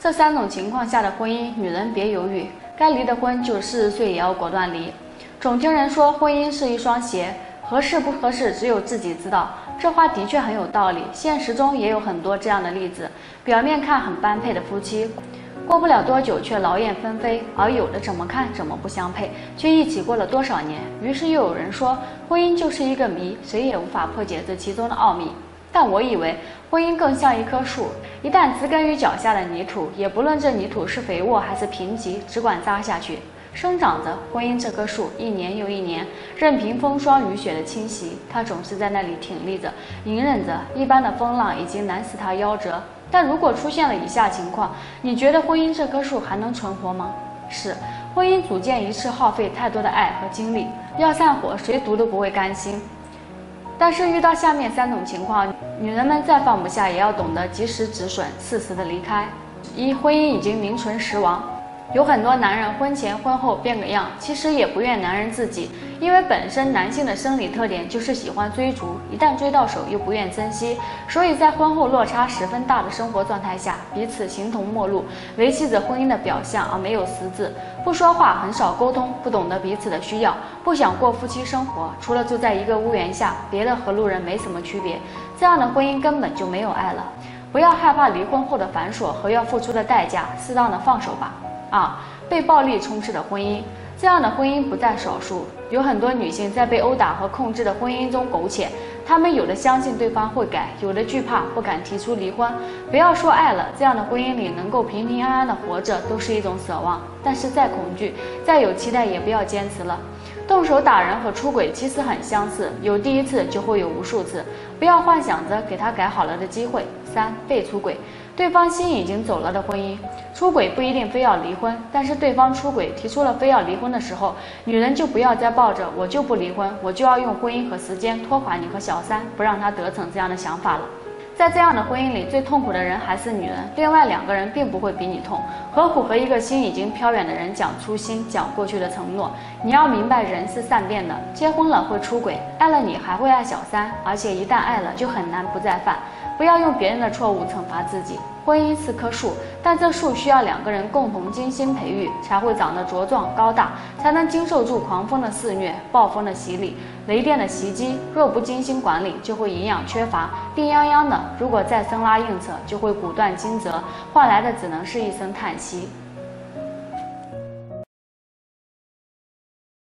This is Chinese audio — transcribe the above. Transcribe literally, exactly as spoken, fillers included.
这三种情况下的婚姻，女人别犹豫，该离的婚就四十岁也要果断离。总听人说婚姻是一双鞋，合适不合适只有自己知道，这话的确很有道理。现实中也有很多这样的例子，表面看很般配的夫妻，过不了多久却劳燕分飞，而有的怎么看怎么不相配，却一起过了多少年。于是又有人说，婚姻就是一个谜，谁也无法破解这其中的奥秘。但我以为婚姻更像一棵树，一旦植根于脚下的泥土，也不论这泥土是肥沃还是贫瘠，只管扎下去，生长着。婚姻这棵树一年又一年，任凭风霜雨雪的侵袭，它总是在那里挺立着，隐忍着，一般的风浪已经难使它夭折。但如果出现了以下情况，你觉得婚姻这棵树还能存活吗？是，婚姻组建一次耗费太多的爱和精力，要散伙谁读都不会甘心。但是遇到下面三种情况，女人们再放不下也要懂得及时止损，适时的离开。一、婚姻已经名存实亡。有很多男人婚前婚后变个样，其实也不怨男人自己，因为本身男性的生理特点就是喜欢追逐，一旦追到手又不愿珍惜，所以在婚后落差十分大的生活状态下，彼此形同陌路，维系着婚姻的表象而没有实质，不说话，很少沟通，不懂得彼此的需要，不想过夫妻生活，除了住在一个屋檐下，别的和路人没什么区别，这样的婚姻根本就没有爱了。不要害怕离婚后的繁琐和要付出的代价，适当的放手吧。二、被暴力充斥的婚姻，这样的婚姻不在少数，有很多女性在被殴打和控制的婚姻中苟且，她们有的相信对方会改，有的惧怕不敢提出离婚。不要说爱了，这样的婚姻里能够平平安安的活着都是一种奢望，但是再恐惧再有期待也不要坚持了。动手打人和出轨其实很相似，有第一次就会有无数次，不要幻想着给他改好了的机会。三、被出轨，对方心已经走了的婚姻，出轨不一定非要离婚，但是对方出轨提出了非要离婚的时候，女人就不要再抱着我就不离婚，我就要用婚姻和时间拖垮你和小三，不让他得逞这样的想法了。在这样的婚姻里，最痛苦的人还是女人，另外两个人并不会比你痛，何苦和一个心已经飘远的人讲初心，讲过去的承诺？你要明白，人是善变的，结婚了会出轨，爱了你还会爱小三，而且一旦爱了就很难不再犯。不要用别人的错误惩罚自己。婚姻是棵树，但这树需要两个人共同精心培育，才会长得茁壮高大，才能经受住狂风的肆虐、暴风的洗礼、雷电的袭击。若不精心管理，就会营养缺乏，病殃殃的。如果再生拉硬扯，就会骨断筋折，换来的只能是一声叹息。